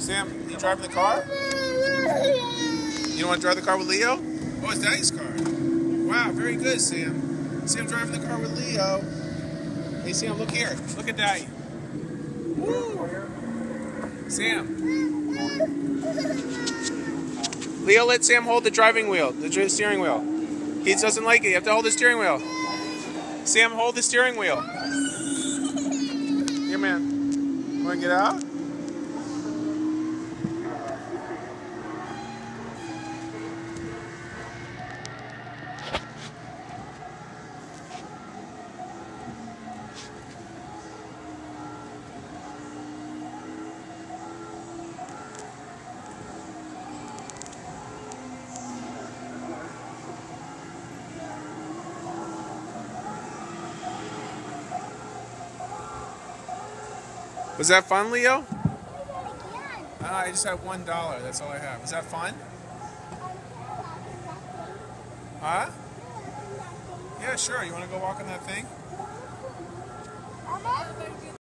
Sam, you driving the car? You don't want to drive the car with Leo? Oh, it's Daddy's car. Wow, very good, Sam. Sam driving the car with Leo. Hey, Sam, look here. Look at Daddy. Woo! Sam. Leo, let Sam hold the driving wheel, the steering wheel. He doesn't like it. You have to hold the steering wheel. Sam, hold the steering wheel. Here, man. Want to get out? Was that fun, Leo? I just have $1. That's all I have. Is that fun? Huh? Yeah, sure. You want to go walk on that thing?